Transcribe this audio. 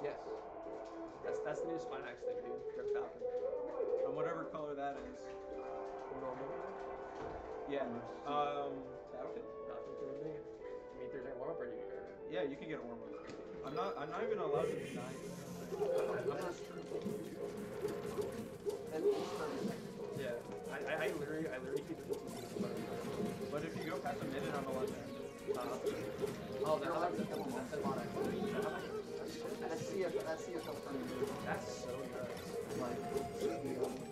Yes. That's the new Spinax thing, dude. Drip Falcon. On whatever color that is. Normal. Yeah. Falcon? Falcon to me. You mean Thursday warm up or do you? Yeah, you can get a warm up. I'm not even allowed to deny it. I'm not sure. And Yeah. I literally keep it. But if you go past a minute, I'm allowed to end it. Oh, that's a lot actually. That's CFL for me. That's so good. Like,